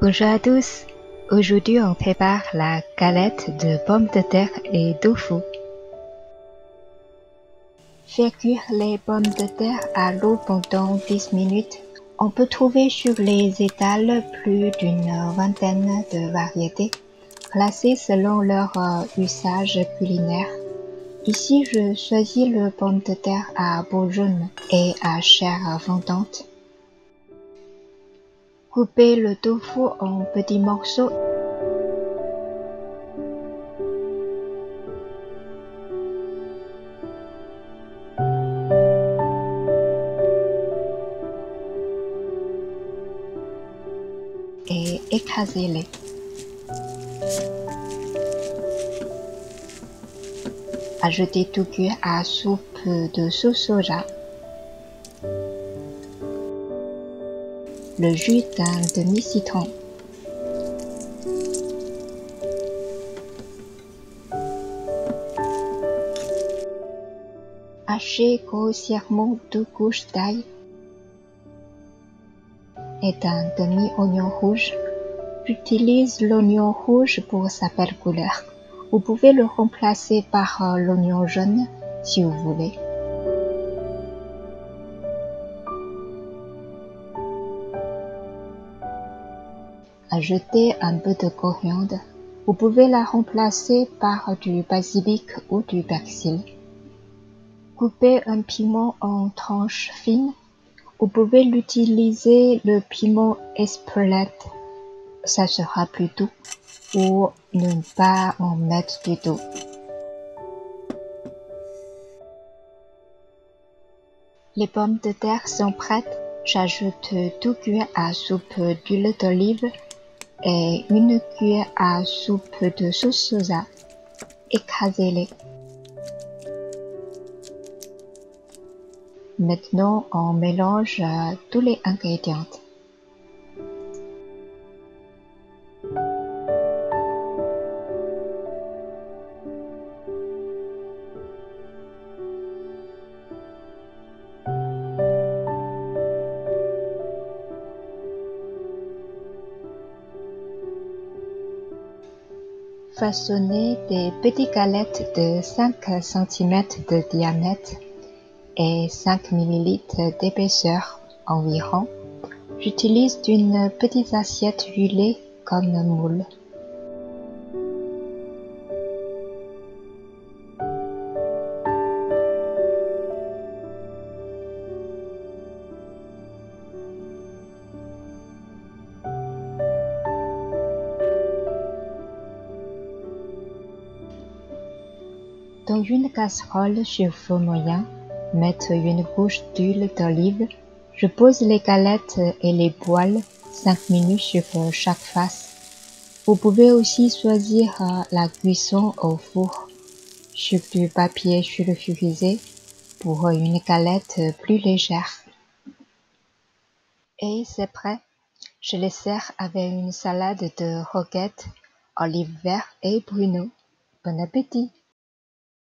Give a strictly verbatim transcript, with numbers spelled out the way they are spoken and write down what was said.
Bonjour à tous, aujourd'hui on prépare la galette de pommes de terre et tofu. Faire cuire les pommes de terre à l'eau pendant dix minutes. On peut trouver sur les étals plus d'une vingtaine de variétés, classées selon leur euh, usage culinaire. Ici, je choisis le pomme de terre à peau jaune et à chair fondante. Coupez le tofu en petits morceaux. Et écrasez-les. Ajoutez tout cuit à soupe de sauce soja. Le jus d'un demi-citron. Hachez grossièrement deux couches d'ail et d'un demi-oignon rouge. J'utilise l'oignon rouge pour sa belle couleur. Vous pouvez le remplacer par l'oignon jaune si vous voulez. Ajoutez un peu de coriandre. Vous pouvez la remplacer par du basilic ou du persil. Coupez un piment en tranches fines. Vous pouvez l'utiliser le piment Espelette, ça sera plus doux, ou ne pas en mettre du tout. Les pommes de terre sont prêtes. J'ajoute deux cuillères à soupe d'huile d'olive et une cuillère à soupe de sauce soja. Écrasez-les. Maintenant, on mélange tous les ingrédients. Façonnez des petites galettes de cinq centimètres de diamètre et cinq millilitres d'épaisseur environ. J'utilise une petite assiette huilée comme moule. Dans une casserole sur feu moyen, mettre une gousse d'huile d'olive. Je pose les galettes et les poêle cinq minutes sur chaque face. Vous pouvez aussi choisir la cuisson au four sur du papier sulfurisé pour une galette plus légère. Et c'est prêt. Je les sers avec une salade de roquettes, olives vertes et pruneaux. Bon appétit!